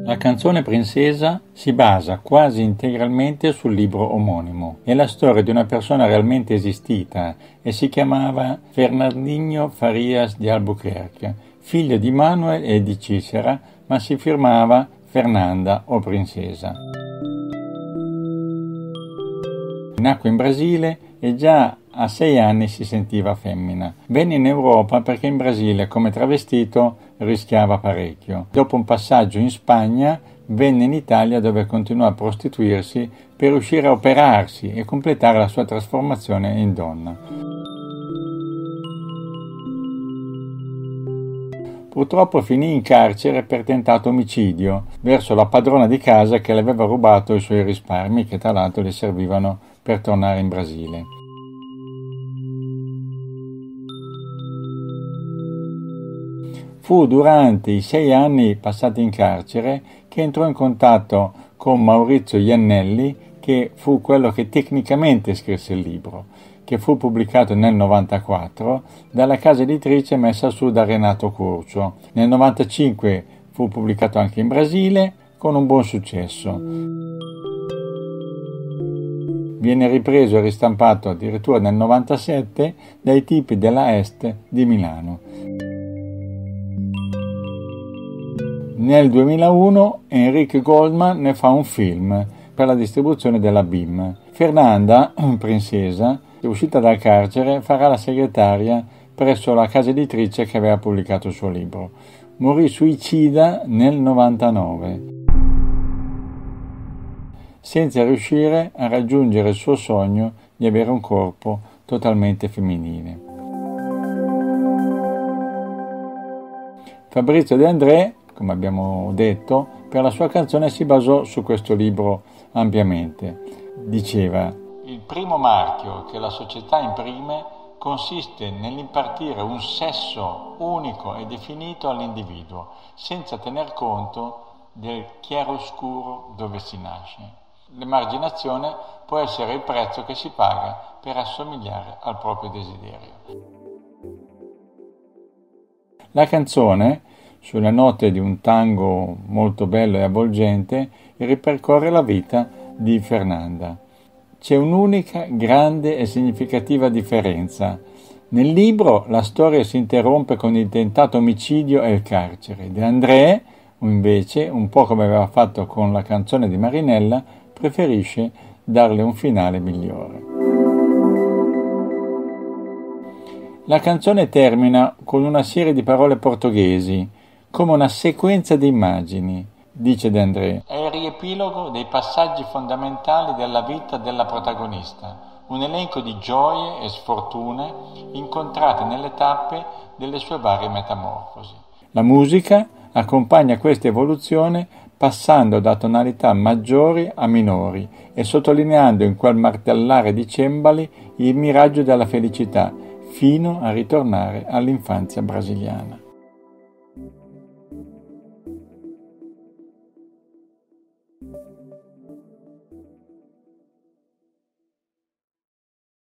La canzone Princesa si basa quasi integralmente sul libro omonimo. È la storia di una persona realmente esistita e si chiamava Fernandinho Farias de Albuquerque, figlio di Manuel e di Cicera, ma si firmava Fernanda o Princesa. Nacque in Brasile e già a 6 anni si sentiva femmina. Venne in Europa perché in Brasile come travestito rischiava parecchio. Dopo un passaggio in Spagna venne in Italia dove continuò a prostituirsi per riuscire a operarsi e completare la sua trasformazione in donna. Purtroppo finì in carcere per tentato omicidio verso la padrona di casa che le aveva rubato i suoi risparmi, che tra l'altro le servivano per tornare in Brasile. Fu durante i 6 anni passati in carcere che entrò in contatto con Maurizio Iannelli, che fu quello che tecnicamente scrisse il libro, che fu pubblicato nel 1994 dalla casa editrice messa su da Renato Curcio. Nel 1995 fu pubblicato anche in Brasile con un buon successo. Viene ripreso e ristampato addirittura nel 1997 dai tipi della Est di Milano. Nel 2001 Enrique Goldman ne fa un film per la distribuzione della BIM. Fernanda, Princesa, uscita dal carcere, farà la segretaria presso la casa editrice che aveva pubblicato il suo libro. Morì suicida nel 1999, senza riuscire a raggiungere il suo sogno di avere un corpo totalmente femminile. Fabrizio De André, come abbiamo detto, per la sua canzone si basò su questo libro ampiamente. Diceva: il primo marchio che la società imprime consiste nell'impartire un sesso unico e definito all'individuo, senza tener conto del chiaroscuro dove si nasce. L'emarginazione può essere il prezzo che si paga per assomigliare al proprio desiderio. La canzone, sulle note di un tango molto bello e avvolgente, ripercorre la vita di Fernanda. C'è un'unica, grande e significativa differenza. Nel libro la storia si interrompe con il tentato omicidio e il carcere. De André, invece, un po' come aveva fatto con la canzone di Marinella, preferisce darle un finale migliore. La canzone termina con una serie di parole portoghesi, come una sequenza di immagini, dice De André. È il riepilogo dei passaggi fondamentali della vita della protagonista, un elenco di gioie e sfortune incontrate nelle tappe delle sue varie metamorfosi. La musica accompagna questa evoluzione passando da tonalità maggiori a minori e sottolineando in quel martellare di cembali il miraggio della felicità, fino a ritornare all'infanzia brasiliana.